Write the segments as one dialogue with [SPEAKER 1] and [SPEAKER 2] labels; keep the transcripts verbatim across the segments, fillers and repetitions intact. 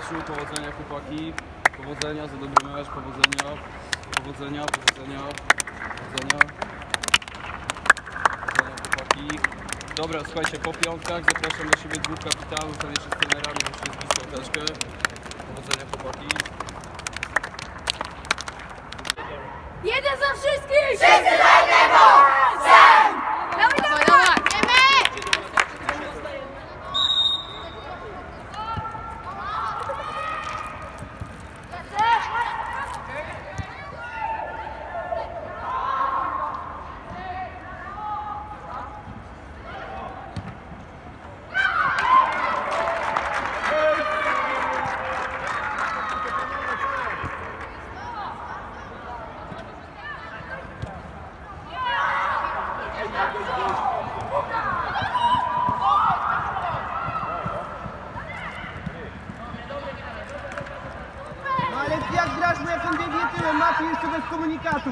[SPEAKER 1] meczu, powodzenia chłopaki, powodzenia za dobry mecz, powodzenia, powodzenia, powodzenia, powodzenia, powodzenia chłopaki. Dobra, słuchajcie, po piątkach zapraszam do siebie dwóch kapitanów, tam jeszcze z trenerami, musimy zbić piąteczkę. Powodzenia chłopaki.
[SPEAKER 2] Jeden za wszystkich! Wszyscy za jednego! Sen! Dawaj, dawaj, dawaj!
[SPEAKER 3] No ale jak grasz, mu jak on biegnie tyłem, Mati jeszcze bez komunikatu.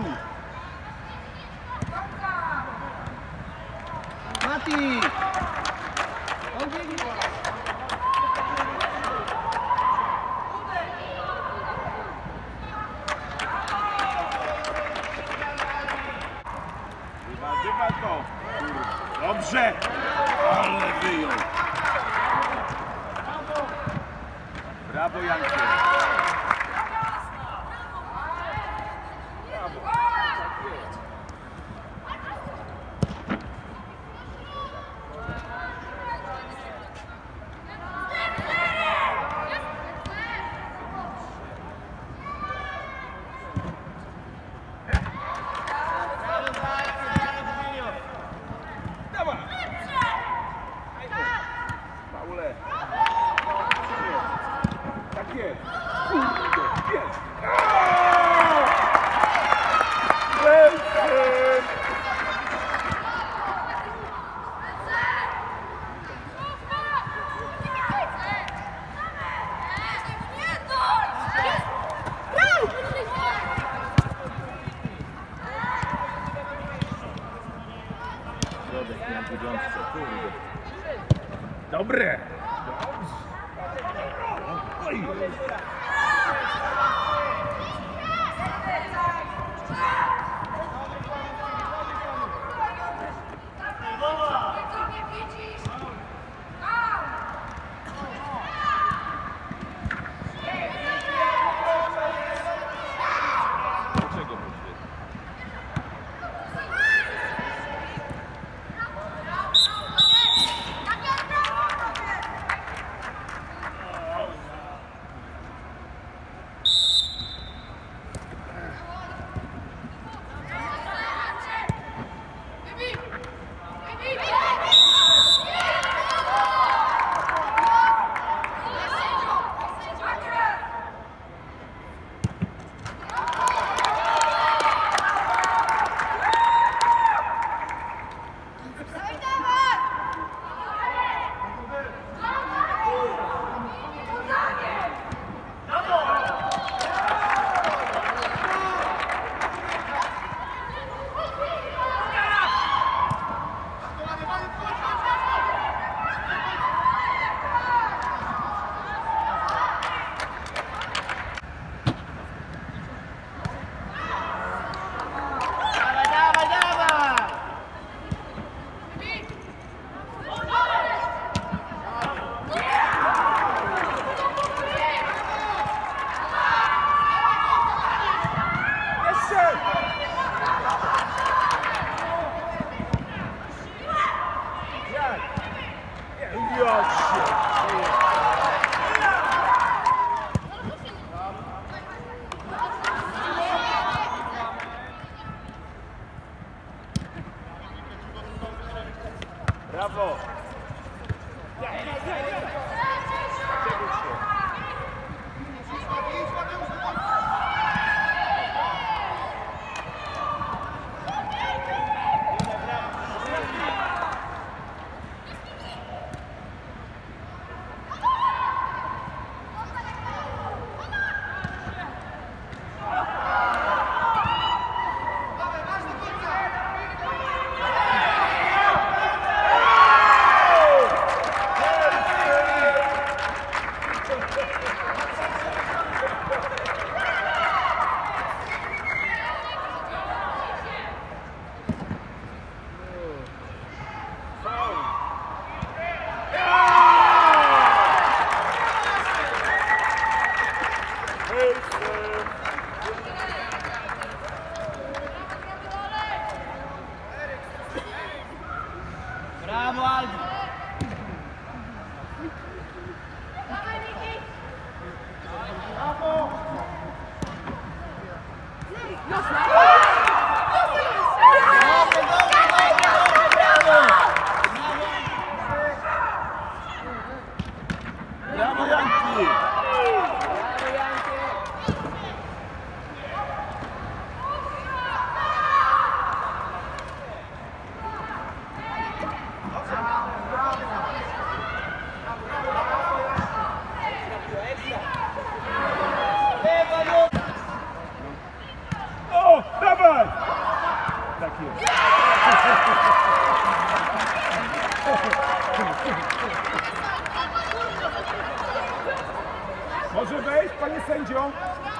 [SPEAKER 3] Mati! On biegnie.
[SPEAKER 4] Nazywa to! Dobrze! Ale wyjął! Brawo, Jankie! Paule! Tak jest! Kurde, jest! Środek na dziewiątce, kurde. Dobre! Oj! Dlaczego mu świetnie? Brawo!
[SPEAKER 3] Albi.
[SPEAKER 4] Brawo, Janki! O, dawaj! Tak jest. Może wejść, panie sędzio?